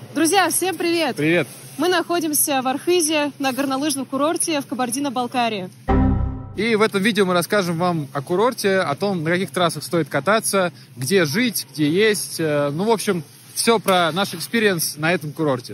Друзья, всем привет! Привет! Мы находимся в Архизе на горнолыжном курорте в Кабардино-Балкарии. И в этом видео мы расскажем вам о курорте, о том, на каких трассах стоит кататься, где жить, где есть. Ну, в общем, все про наш экспириенс на этом курорте.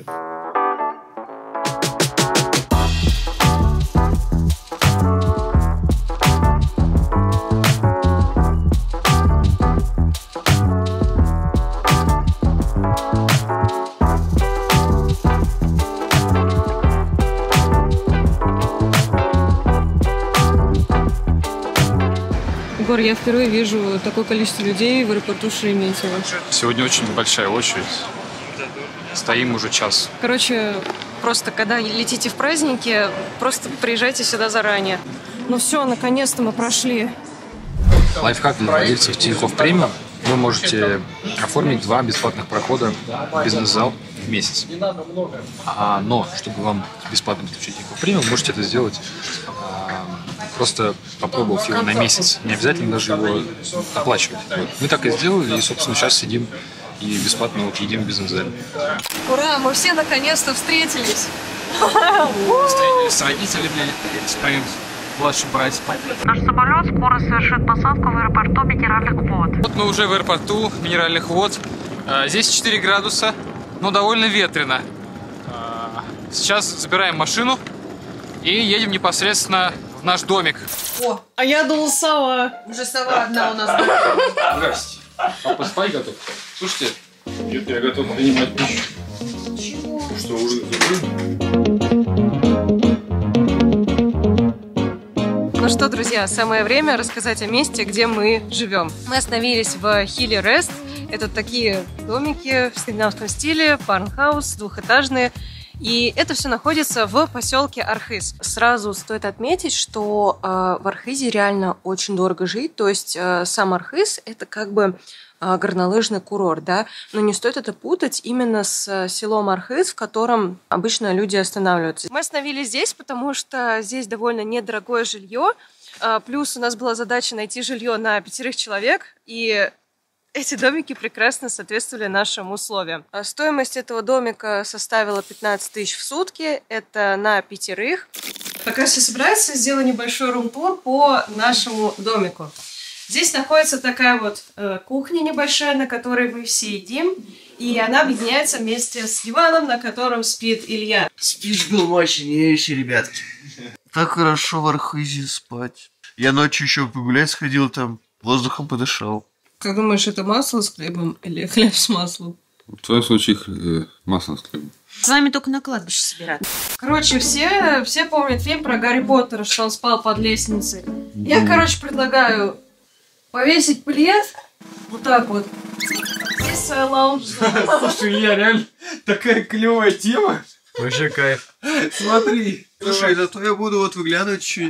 Егор, я впервые вижу такое количество людей в аэропорту Шереметьево. Сегодня очень большая очередь. Стоим уже час. Короче, просто когда летите в праздники, просто приезжайте сюда заранее. Ну все, наконец-то мы прошли. Лайфхак для владельцев Тинькофф Премиум. Вы можете оформить 2 бесплатных прохода в бизнес-зал в месяц. Но, чтобы вам бесплатно подключить Тинькофф Премиум, можете это сделать, просто попробовав его на месяц. Не обязательно даже его оплачивать. Мы так и сделали, и, собственно, сейчас сидим и бесплатно едим в бизнес-зале. Ура, мы все наконец-то встретились. Встретились с родителями, с моим младшим братьем. Наш самолет скоро совершит посадку в аэропорту Минеральных вод. Вот мы уже в аэропорту Минеральных вод. Здесь 4 градуса, но довольно ветрено. Сейчас забираем машину и едем непосредственно в наш домик. О, а я думал сова. Уже сова одна у нас. Здрасте. Папа спать готов? Слушайте. Нет, я готов принимать пищу. Чего? Что, ужин? Ну что, друзья, самое время рассказать о месте, где мы живем. Мы остановились в Hilly Rest. Это такие домики в скандинавском стиле, фармхаус, двухэтажные. И это все находится в поселке Архиз. Сразу стоит отметить, что в Архизе реально очень дорого жить. То есть сам Архиз – это как бы горнолыжный курорт, да, но не стоит это путать именно с селом Архиз, в котором обычно люди останавливаются. Мы остановились здесь, потому что здесь довольно недорогое жилье, плюс у нас была задача найти жилье на 5 человек, и эти домики прекрасно соответствовали нашим условиям. Стоимость этого домика составила 15 тысяч в сутки, это на 5. Пока все собираются, сделаю небольшой рум-тур по нашему домику. Здесь находится такая вот кухня небольшая, на которой мы все едим, и она объединяется вместе с диваном, на котором спит Илья. Спишь был мощнейший, ребятки. Так хорошо в Архизе спать. Я ночью еще погулять сходил там, воздухом подышал. Как думаешь, это масло с хлебом или хлеб с маслом? В твоем случае масло с хлебом. С вами только на кладбище собираться. Короче, все помнят фильм про Гарри Поттера, что он спал под лестницей. Я, короче, предлагаю повесить плед вот так вот. Здесь лаунж. Слушай, Илья, реально такая клевая тема. Вообще кайф. Смотри. Слушай, зато я буду вот выглядывать чуть.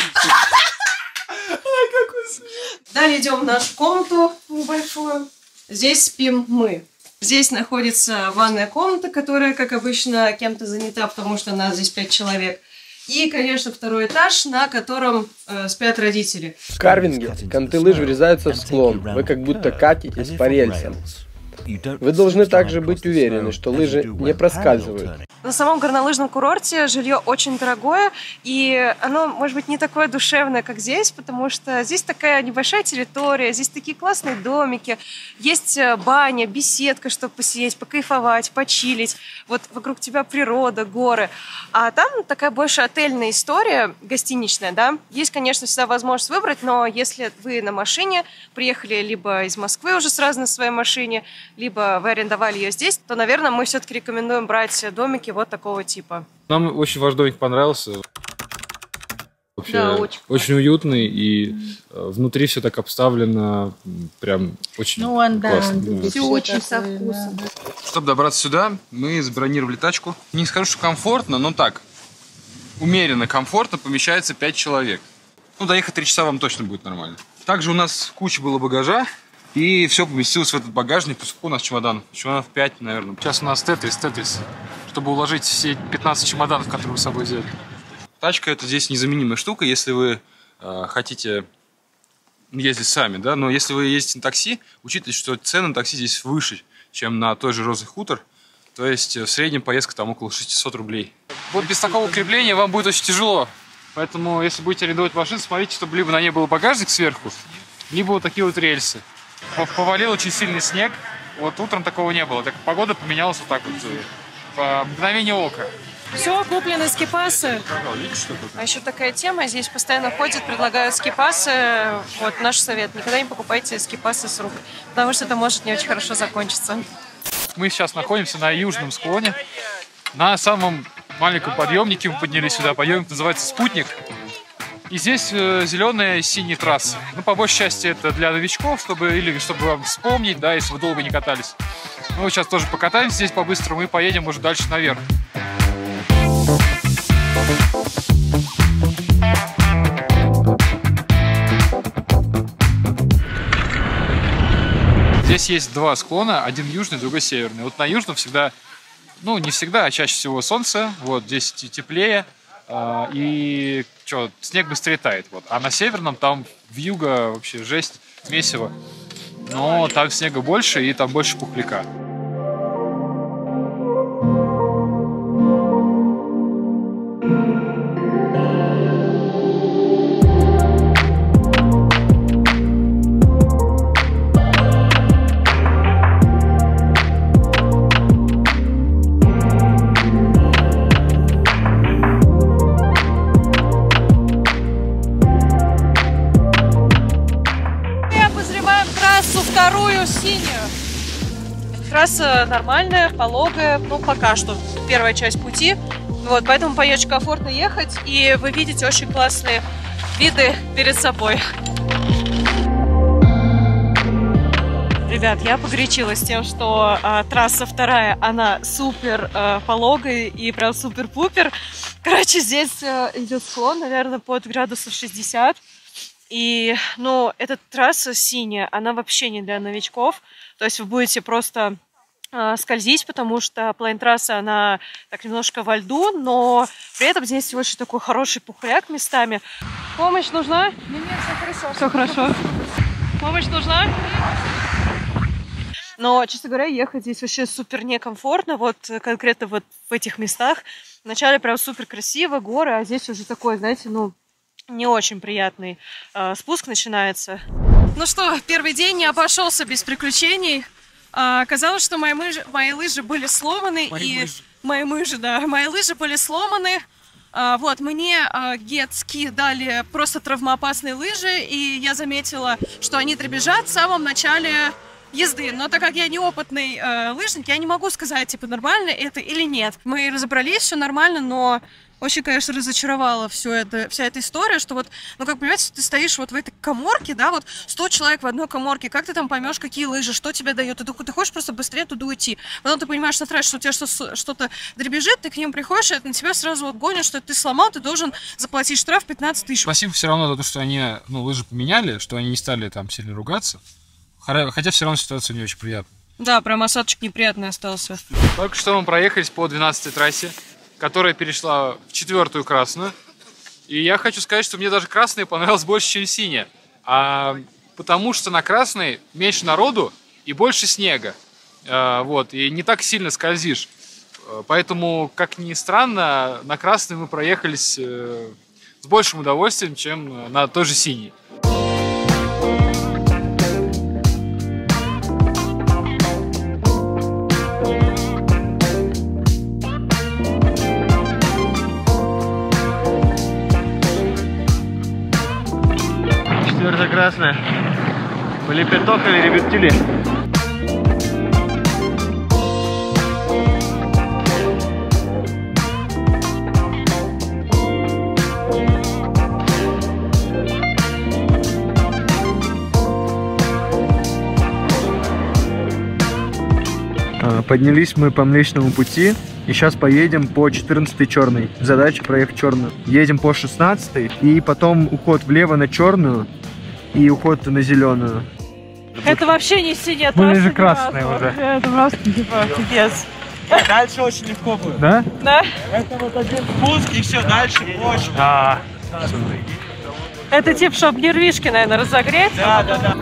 Далее идем в нашу комнату небольшую. Здесь спим мы. Здесь находится ванная комната, которая, как обычно, кем-то занята, потому что нас здесь 5 человек. И, конечно, 2-й этаж, на котором спят родители. В карвинге конты лыж врезаются в склон. Вы как будто катитесь по рельсам. Вы должны также быть уверены, что лыжи не проскальзывают. На самом горнолыжном курорте жилье очень дорогое, и оно, может быть, не такое душевное, как здесь, потому что здесь такая небольшая территория, здесь такие классные домики, есть баня, беседка, чтобы посидеть, покайфовать, почилить. Вот вокруг тебя природа, горы. А там такая больше отельная история, гостиничная, да. Есть, конечно, всегда возможность выбрать, но если вы на машине приехали либо из Москвы уже сразу на своей машине, либо вы арендовали ее здесь, то, наверное, мы все-таки рекомендуем брать домики вот такого типа. Нам очень ваш домик понравился. Вообще, Да, очень уютный, и внутри все так обставлено, прям очень классно. Все очень со вкусом. Чтобы добраться сюда, мы забронировали тачку. Не скажу, что комфортно, но так, умеренно комфортно, помещается 5 человек. Ну, доехать 3 часа вам точно будет нормально. Также у нас куча было багажа, и все поместилось в этот багажник. Сколько у нас чемоданов? Чемоданов 5, наверное. Сейчас у нас тетрис, чтобы уложить все 15 чемоданов, которые вы с собой взяли. Тачка — это здесь незаменимая штука, если вы хотите ездить сами, да, но если вы ездите на такси, учитывайте, что цены на такси здесь выше, чем на той же Розовый хутор, То есть в среднем поездка там около 600 рублей. Вот без такого крепления вам будет очень тяжело. Поэтому, если будете арендовать машину, смотрите, чтобы либо на ней был багажник сверху, либо вот такие вот рельсы. Повалил очень сильный снег. Вот утром такого не было. Так погода поменялась вот так вот по мгновению ока. Все, куплены скипасы. А еще такая тема, здесь постоянно ходят, предлагают скипасы. Вот наш совет, никогда не покупайте скипасы с рук, потому что это может не очень хорошо закончиться. Мы сейчас находимся на южном склоне. На самом маленьком подъемнике мы поднялись сюда. Подъемник называется «Спутник». И здесь зеленая и синяя трассы. Ну, по большей части это для новичков, чтобы вам вспомнить, да, если вы долго не катались. Мы вот сейчас тоже покатаемся здесь по-быстрому и поедем уже дальше наверх. Здесь есть два склона, один южный, другой северный. Вот на южном всегда, ну не всегда, а чаще всего солнце, вот здесь теплее, и снег быстрее тает. Вот. А на северном там вьюга вообще жесть, месиво, но там снега больше и там больше пухляка. Вторую синюю. Трасса нормальная, пологая, ну пока что первая часть пути. Вот, поэтому по ней очень комфортно ехать, и вы видите очень классные виды перед собой. Ребят, я погорячилась тем, что трасса вторая, она супер пологая и прям супер-пупер. Короче, здесь идет склон, наверное, под градусов 60. И, ну, эта трасса синяя, она вообще не для новичков. То есть вы будете просто скользить, потому что плейн-трасса, она так немножко во льду, но при этом здесь очень такой хороший пухляк местами. Помощь нужна? Нет, все хорошо. Все хорошо. Помощь нужна? Но, честно говоря, ехать здесь вообще супер некомфортно. Вот конкретно вот в этих местах. Вначале прям супер красиво, горы, а здесь уже такой, знаете, ну, не очень приятный спуск начинается. Ну что, первый день не обошелся без приключений. Оказалось, что мои лыжи были сломаны. Мои лыжи были сломаны. Вот, мне Get-Ski дали просто травмоопасные лыжи, и я заметила, что они дребезжат в самом начале езды. Но так как я неопытный лыжник, я не могу сказать, типа, нормально это или нет. Мы разобрались, все нормально, но очень, конечно, разочаровала вся эта история, что вот, ну, как понимаете, ты стоишь вот в этой каморке, да, вот 100 человек в одной каморке, как ты там поймешь, какие лыжи, что тебе дает, ты хочешь просто быстрее туда уйти. Потом ты понимаешь на трассе, что у тебя что-то дребезжит, ты к ним приходишь, и на тебя сразу вот гонят, что ты сломал, ты должен заплатить штраф 15 тысяч. Спасибо все равно за то, что они, ну, лыжи поменяли, что они не стали там сильно ругаться, хотя все равно ситуация не очень приятная. Да, прям осадочек неприятный остался. Только что мы проехались по 12-й трассе, которая перешла в 4-ю красную. И я хочу сказать, что мне даже красная понравилась больше, чем синяя. Потому что на красной меньше народу и больше снега. Вот, и не так сильно скользишь. Поэтому, как ни странно, на красной мы проехались с большим удовольствием, чем на той же синей. Красная. Были пяток или рептилии? Поднялись мы по Млечному пути и сейчас поедем по 14-й черной. Задача проехать черную. Едем по 16-й и потом уход влево на черную и уход на зеленую. Это вообще не синяя трасса. Были же красные уже. Это просто типа пипец. Дальше очень легко будет. Да? Да? Это вот один спуск и все, дальше очень. Да. Это типа, чтобы нервишки, наверное, разогреть. Да.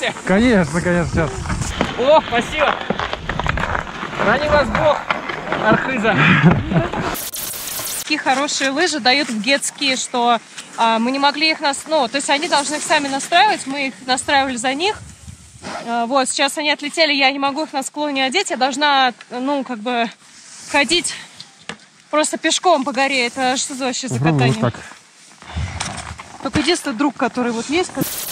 Снимаете? Конечно, сейчас. О, спасибо. Храни вас Бог, Архиза. Такие хорошие лыжи дают в Get-Ski, что мы не могли их то есть они должны их сами настраивать, мы их настраивали за них. Вот, сейчас они отлетели, я не могу их на склоне одеть, я должна, ходить просто пешком по горе. Это что вообще за катание? Вот так. Только единственный друг, который вот есть.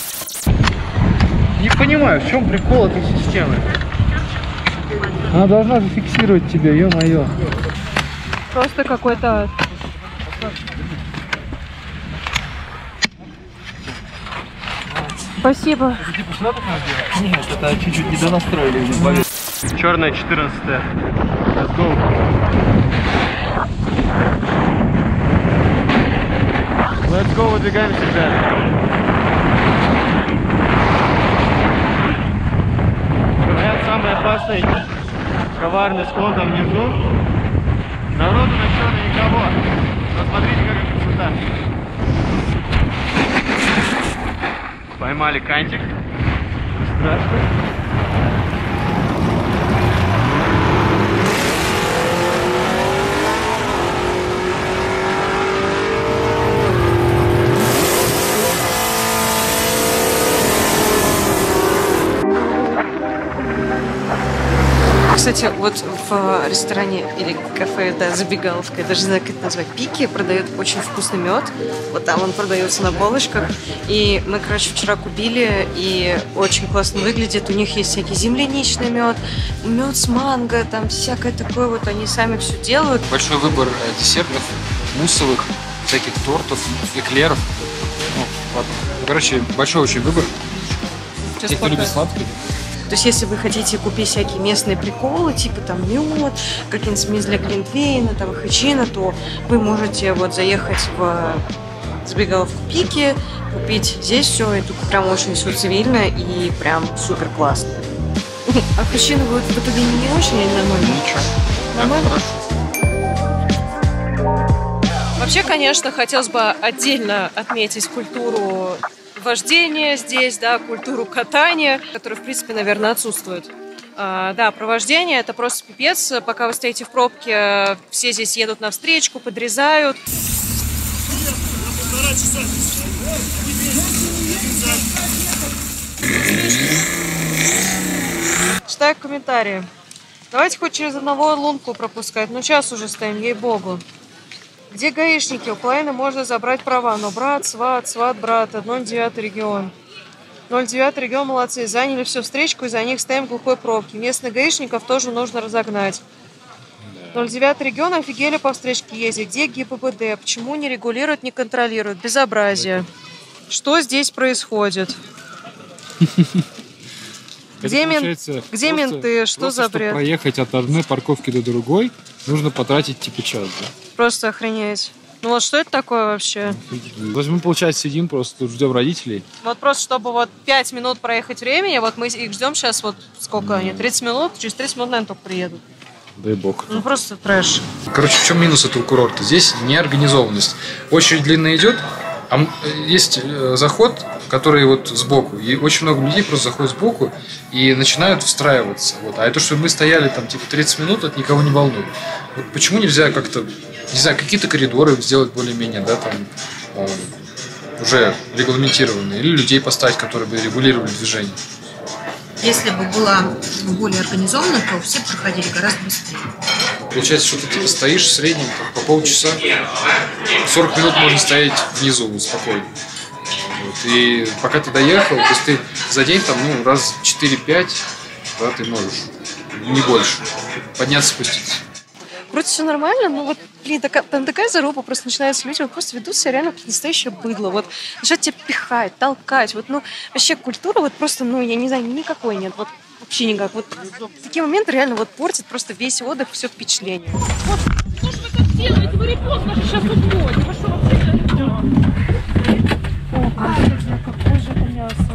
Не понимаю, в чем прикол этой системы. Она должна зафиксировать тебя, ё-моё. Просто какой-то... Спасибо. Это типа сюда так надо делать? Нет, это чуть-чуть не донастроили. Черная 14-я. Let's go. Let's go, выдвигаемся дальше. Говорят, самый опасный, коварный склон там внизу. Народу на черной никого. Но смотрите, какая красота. Поймали кантик. Страшно. Кстати, вот в ресторане или кафе, да, забегаловка, я даже не знаю, как это назвать, Пики, продают очень вкусный мед. Вот там он продается на полочках. И мы, вчера купили, и очень классно выглядит. У них есть всякий земляничный мед, мед с манго, там всякое такое. Вот они сами все делают. Большой выбор десертов, муссовых, всяких тортов, эклеров. Большой очень выбор. Те, кто любит сладкое. То есть, если вы хотите купить всякие местные приколы, типа там мед, какие-нибудь смесь для глинтвейна, там хачина, то вы можете вот заехать в забегаловку Пики, купить здесь все, и тут прям очень все цивильно и прям супер классно. А хачина будет в итоге не очень, или нормально? Нормально? Вообще, конечно, хотелось бы отдельно отметить культуру вождения здесь, да, культуру катания, которая, в принципе, наверное, отсутствует. Да, про вождение это просто пипец. Пока вы стоите в пробке, все здесь едут навстречу, подрезают. Читаю комментарии. Давайте хоть через одного лунку пропускать. Ну, час уже стоим, ей-богу. Где гаишники? У половины можно забрать права, но брат, сват, брат, 09 регион. 09 регион молодцы, заняли всю встречку, и за них стоим в глухой пробке. Местных гаишников тоже нужно разогнать. 09 регион офигели по встречке ездить. Где ГИБДД? Почему не регулируют, не контролируют? Безобразие. Что здесь происходит? Где менты? Что за бред? Чтобы проехать от одной парковки до другой, нужно потратить типа час, да? Просто охренеть. Ну вот что это такое вообще? То есть мы, получается, сидим просто тут ждем родителей. Вот просто, чтобы вот 5 минут проехать времени, вот мы их ждем сейчас, вот сколько они, 30 минут, через 30 минут, наверное, только приедут. Дай бог. Ну просто трэш. В чем минус этого курорта? Здесь неорганизованность. Очередь длинная идет, а есть заход, который вот сбоку. И очень много людей просто заходят сбоку и начинают встраиваться. Вот. А это, что мы стояли там типа 30 минут, это никого не волнует. Вот почему нельзя как-то, не знаю, какие-то коридоры сделать более-менее, да, там уже регламентированные, или людей поставить, которые бы регулировали движение. Если бы была более организована, то все проходили гораздо быстрее. Получается, что ты типа стоишь в среднем по полчаса, 40 минут можно стоять внизу спокойно. Вот. И пока ты доехал, то есть ты за день там, раз 4-5, да, ты можешь, не больше, подняться, спуститься. Вроде все нормально, но вот, блин, там такая заруба просто начинается, люди вот просто ведут себя реально как настоящее быдло. Вот начинают тебя пихать, толкать. Вот, вообще культура вот просто, я не знаю, никакой нет. Вот вообще никак. Вот такие моменты реально вот портят просто весь отдых, все впечатление. Вот, что ж вы так делаете? Вы репост наш сейчас уходите. Вы что, вообще? Какое же это мясо.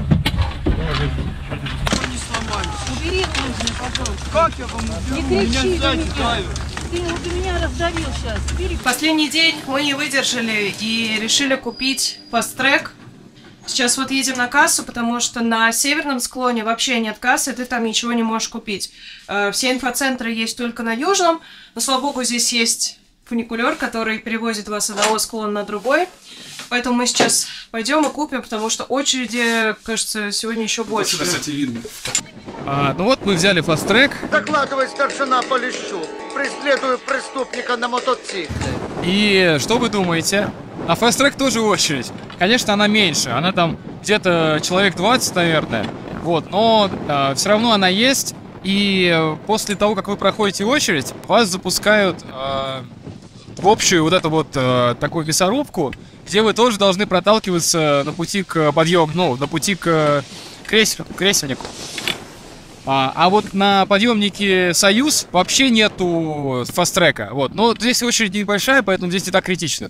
Убери ножны, пожалуйста. Как я вам уберу? Не кричи, Меня сзади давят. Ты меня раздавил сейчас. Убери. Последний день мы не выдержали и решили купить фаст-трек. Сейчас вот едем на кассу, потому что на северном склоне вообще нет кассы, ты там ничего не можешь купить. Все инфоцентры есть только на южном, но, слава богу, здесь есть фуникулер, который перевозит вас с одного склона на другой. Поэтому мы сейчас пойдем и купим, потому что очереди, кажется, сегодня еще больше. Кстати, видно. Ну вот мы взяли фаст-трек. Докладывай, старшина Полищук. Преследую преступника на мотоцикле. И что вы думаете? На фаст-трек тоже очередь. Конечно, она меньше. Она там где-то человек 20, наверное. Вот, но все равно она есть. И после того, как вы проходите очередь, вас запускают в общую вот эту вот такую мясорубку, где вы тоже должны проталкиваться на пути к подъему, ну, на пути к кресельнику. А вот на подъемнике «Союз» вообще нету фаст-трека. Вот. Но здесь очередь небольшая, поэтому здесь не так критично.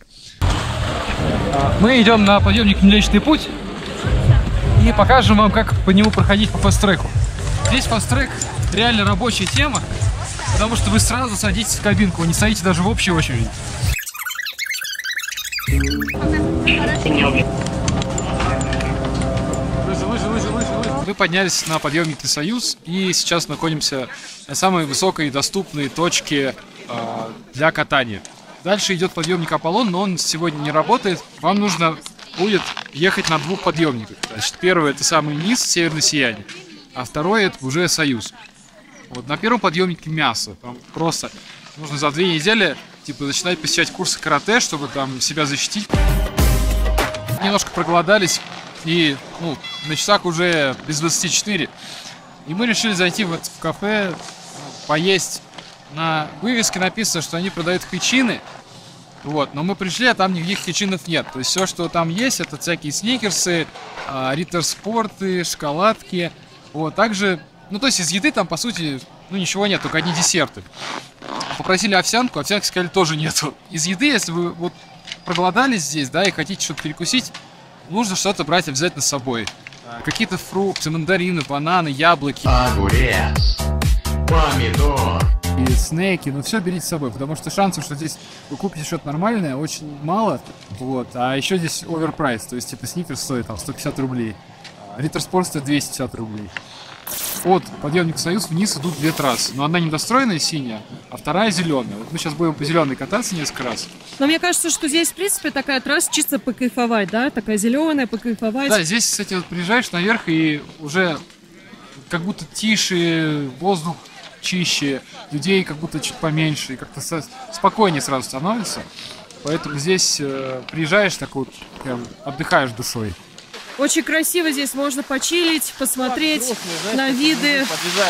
Мы идем на подъемник «Млечный путь» и покажем вам, как по нему проходить по фаст-треку. Здесь фаст-трек реально рабочая тема, потому что вы сразу садитесь в кабинку, вы не стоите даже в общей очереди. Мы поднялись на подъемнике «Союз» и сейчас находимся на самой высокой доступной точке для катания. Дальше идет подъемник «Аполлон», но он сегодня не работает. Вам нужно будет ехать на двух подъемниках. Значит, первый — это самый низ, северное сияние, а второй — это уже «Союз». Вот на первом подъемнике мясо. Там просто нужно за 2 недели типа начинать посещать курсы карате, чтобы там себя защитить. Немножко проголодались, и на часах уже без 24. И мы решили зайти в кафе, поесть. На вывеске написано, что они продают хичины. Вот, но мы пришли, а там никаких хичинов нет. То есть все, что там есть, это всякие сникерсы, риттерспорты, шоколадки. Вот, также, то есть из еды там, по сути, ничего нет, только одни десерты. Попросили овсянку, овсянки сказали, тоже нету. Из еды, если вы вот проголодались здесь, да, и хотите что-то перекусить, нужно что-то брать обязательно с собой. Какие-то фрукты, мандарины, бананы, яблоки. Огурец, помидор. И снеки, все берите с собой, потому что шансов, что здесь вы купите что-то нормальное, очень мало. Вот, а еще здесь оверпрайс, то есть типа сникерс стоит там 150 рублей, риттерспорт стоит 250 рублей. От подъемника «Союз» вниз идут 2 трассы, но одна недостроенная синяя, а вторая зеленая. Вот мы сейчас будем по зеленой кататься несколько раз. Но мне кажется, что здесь, в принципе, такая трасса чисто покайфовать, да? Такая зеленая, покайфовать. Да, здесь, кстати, вот приезжаешь наверх и уже как будто тише, воздух чище, людей как будто чуть поменьше, и как-то спокойнее сразу становится. Поэтому здесь приезжаешь, так вот прям отдыхаешь душой. Очень красиво здесь, можно почилить, посмотреть на виды,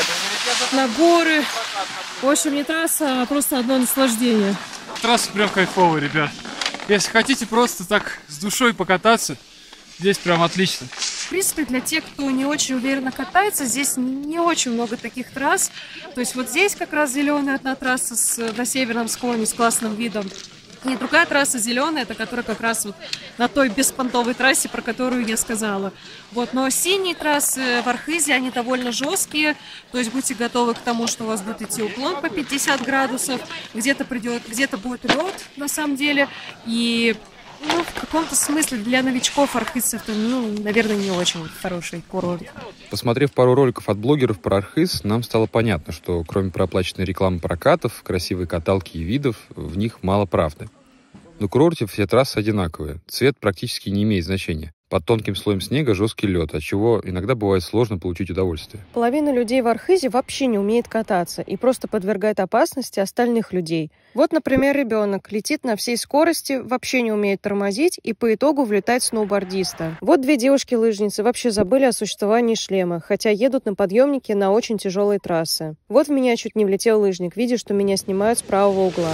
на горы. В общем, не трасса, а просто одно наслаждение. Трасса прям кайфовая, ребят. Если хотите просто так с душой покататься, здесь прям отлично. В принципе, для тех, кто не очень уверенно катается, здесь не очень много таких трасс. То есть вот здесь как раз зеленая одна трасса на северном склоне с классным видом. И другая трасса зеленая, это которая как раз вот на той беспонтовой трассе, про которую я сказала. Вот, но синие трассы в Архизе, они довольно жесткие, то есть будьте готовы к тому, что у вас будет идти уклон по 50 градусов, где-то будет лед на самом деле, и в каком-то смысле для новичков Архиз это, наверное, не очень хороший курорт. Посмотрев пару роликов от блогеров про Архиз, нам стало понятно, что кроме проплаченной рекламы прокатов, красивой каталки и видов, в них мало правды. На курорте все трассы одинаковые, цвет практически не имеет значения. Под тонким слоем снега жесткий лед, от чего иногда бывает сложно получить удовольствие. Половина людей в Архизе вообще не умеет кататься и просто подвергает опасности остальных людей. Вот, например, ребенок летит на всей скорости, вообще не умеет тормозить и по итогу влетает сноубордиста. Вот 2 девушки-лыжницы вообще забыли о существовании шлема, хотя едут на подъемнике на очень тяжелые трассы. Вот в меня чуть не влетел лыжник, видя, что меня снимают с правого угла.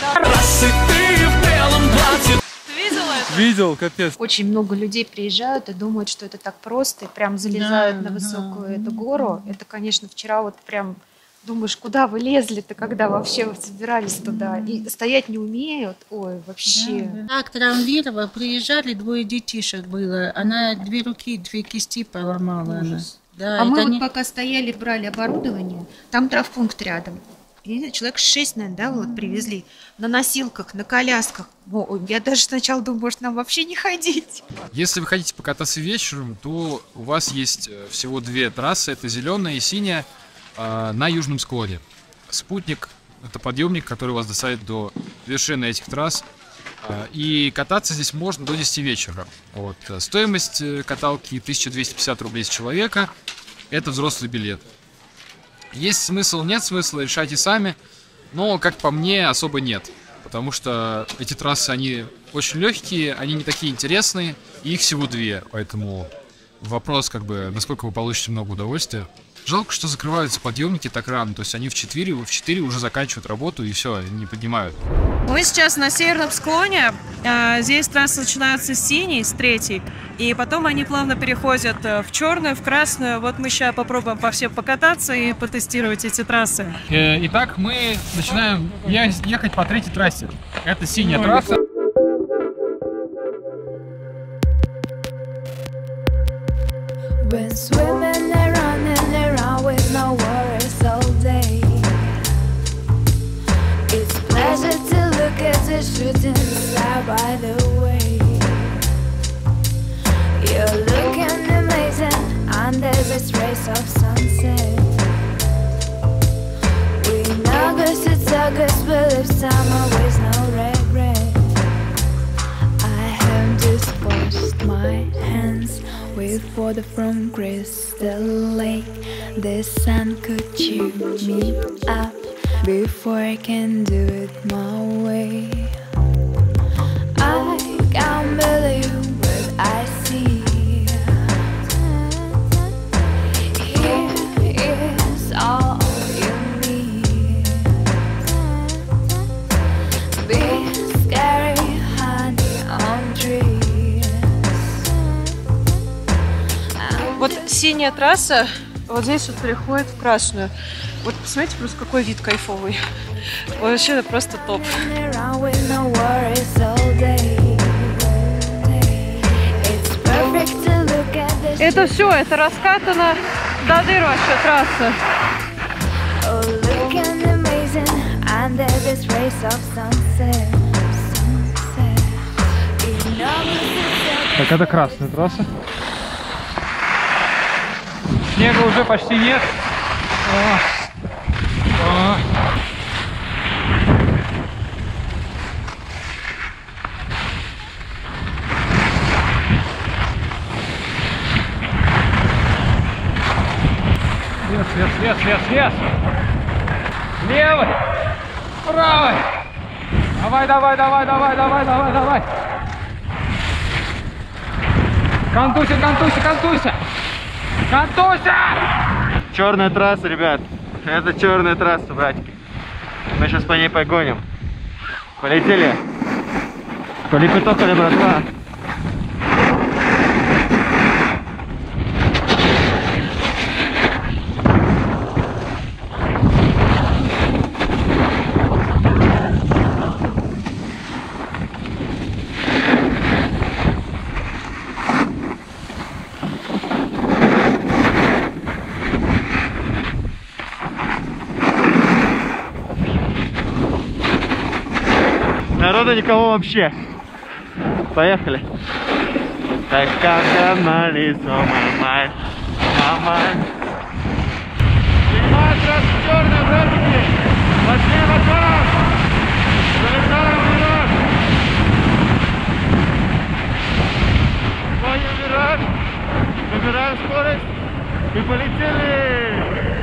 Видел, капец. Очень много людей приезжают и думают, что это так просто, и прям залезают на высокую эту гору. Это, конечно, вчера вот прям думаешь, куда вы лезли-то, когда вообще вы собирались туда? И стоять не умеют, ой, вообще. Так травмировала, приезжали, 2 детишек было, она 2 руки, 2 кисти поломала. Да, а мы вот пока стояли, брали оборудование, там травмпункт рядом. И человек 6, наверное, да, вот привезли на носилках, на колясках. Я даже сначала думаю, может, нам вообще не ходить. Если вы хотите покататься вечером, то у вас есть всего 2 трассы. Это зеленая и синяя на южном склоне. Спутник — это подъемник, который вас доставит до вершины этих трасс. И кататься здесь можно до 10 вечера. Вот. Стоимость каталки 1250 рублей с человека. Это взрослый билет. Есть смысл, нет смысла, решайте сами. Но, как по мне, особо нет. Потому что эти трассы, они очень легкие, они не такие интересные. И их всего 2. Поэтому вопрос, как бы, насколько вы получите много удовольствия. Жалко, что закрываются подъемники так рано. То есть они в 4 уже заканчивают работу и все, не поднимают. Мы сейчас на северном склоне. Здесь трассы начинаются с синей, с 3-й. И потом они плавно переходят в черную, в красную. Вот мы сейчас попробуем по всем покататься и потестировать эти трассы. Итак, мы начинаем ехать по 3-й трассе. Это синяя трасса. Been swimming and running around with no worries all day. It's pleasure to look at the shooting star by the way. You're looking amazing under this rays of sunset. We know this it's August, but if summer with no regret. I have just washed my hands with water from Crystal Lake. The sun could chew me up before I can do it my way. I can't believe what I see. Here is all you need. Be scary, honey, on trees. Вот синяя трасса вот здесь вот переходит в красную. Вот посмотрите, просто какой вид кайфовый. Вообще это просто топ. Это все, это раскатано до дыр вообще трасса. Так, это красная трасса. Снега уже почти нет. Лес. Левый, правый. Давай. Контуся. Черная трасса, ребят. Это черная трасса, братики. Мы сейчас по ней погоним. Полетели. Полипетокали, братва. Народу никого вообще. Поехали. Так как на лицо, мамай. Снимай трасса черная, братики. Пошли вокруг. Залетаем вперед. Входим вперед. Набираем скорость. И полетели.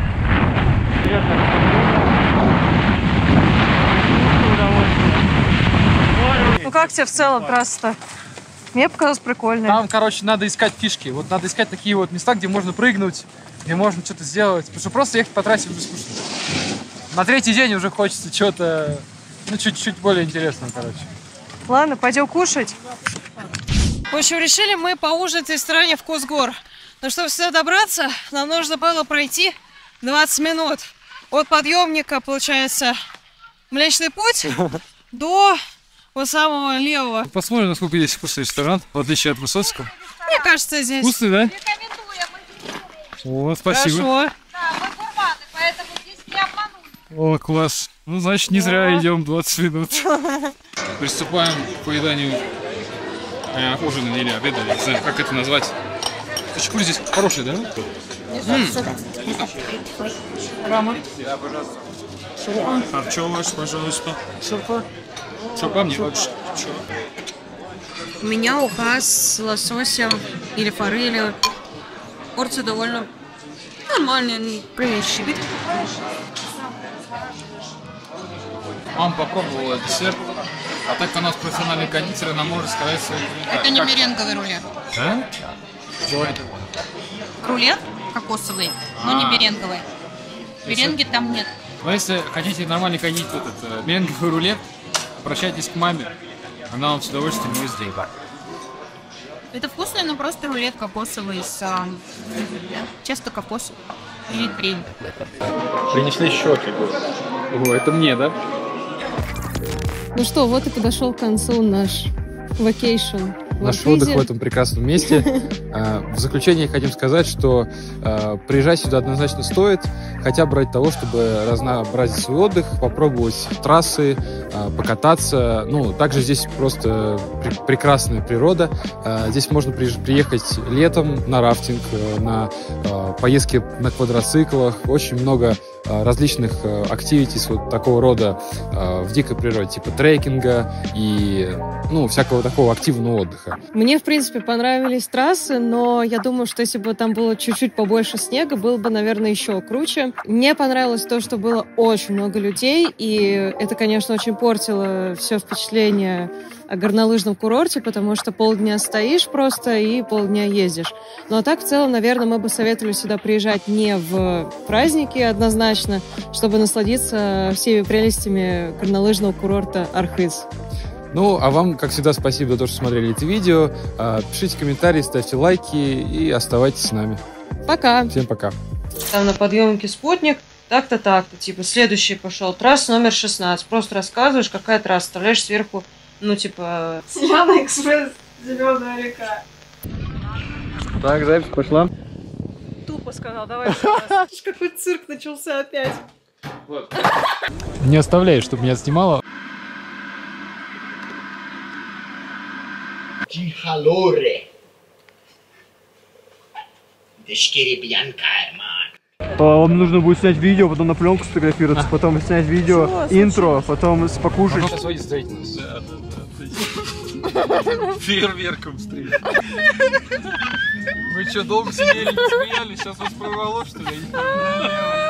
Ну как тебе в целом трасса-то? Мне показалось прикольно. Там, короче, надо искать фишки. Вот надо искать такие вот места, где можно прыгнуть, где можно что-то сделать. Потому что просто ехать по трассе уже скучно. На 3-й день уже хочется чего-то, ну, чуть-чуть более интересного, короче. Ладно, пойдем кушать. В общем, решили мы поужинать в ресторане «Вкус гор». Но чтобы сюда добраться, нам нужно было пройти 20 минут. От подъемника, получается, Млечный Путь до вот самого левого. Посмотрим, насколько здесь вкусный ресторан, в отличие от Высоцкого. Мне кажется, здесь... Вкусный, да? О, спасибо. Хорошо. Да, мы гурманы, поэтому здесь не обмануть. О, класс. Ну, значит, не зря идем 20 минут. Приступаем к поеданию ужина или обеда, не знаю, как это назвать. Хачапури здесь хороший, да? Рама. Харчеваш, пожалуйста. Шурпа. Шурпа мне. У меня уха с лососем или форелью. Порция довольно нормальная, не прыщик. Мама попробовала десерт, а так как у нас профессиональный кондитер, она может сказать свои... Это не меренговый рулет. Да? Чего это? Рулет кокосовый, но не меренговый. Меренги там нет. Но если хотите нормальный кондитер, этот меренговый рулет, обращайтесь к маме, она вам с удовольствием его сделает. Это вкусно, но просто рулет кокосовый с чисто кокос или крем. Принесли щеки. О, это мне, да? Ну что, вот и подошел к концу наш vacation. Наш отдых в этом прекрасном месте. В заключение хотим сказать, что приезжать сюда однозначно стоит, хотя бы ради того, чтобы разнообразить свой отдых, попробовать трассы, покататься. Ну, также здесь просто прекрасная природа. Здесь можно приехать летом на рафтинг, на поездки на квадроциклах. Очень много различных активитис вот такого рода в дикой природе, типа трекинга и всякого такого активного отдыха. Мне, в принципе, понравились трассы, но я думаю, что если бы там было чуть-чуть побольше снега, было бы, наверное, еще круче. Мне понравилось то, что было очень много людей, и это, конечно, очень портило все впечатление о горнолыжном курорте, потому что полдня стоишь просто и полдня ездишь. Ну а так, в целом, наверное, мы бы советовали сюда приезжать не в праздники однозначно, чтобы насладиться всеми прелестями горнолыжного курорта Архыз. Ну, а вам, как всегда, спасибо за то, что смотрели это видео. Пишите комментарии, ставьте лайки и оставайтесь с нами. Пока! Всем пока! Там на подъемнике спутник, так-то, так-то. Типа, следующий пошел. Трасса номер 16. Просто рассказываешь, какая трасса. Вставляешь сверху, Селяна экспресс, Зеленая река. Так, запись пошла. Тупо сказал, давай еще раз. Какой цирк начался опять. Не оставляй, чтобы меня снимало. Вам нужно будет снять видео, потом на пленку сфотографироваться, потом снять видео, интро, потом покушать. Сейчас выйдет строительность. Фейерверком встретить. Вы что, долго сидели, не смеялись? Сейчас вас прорвало, что ли?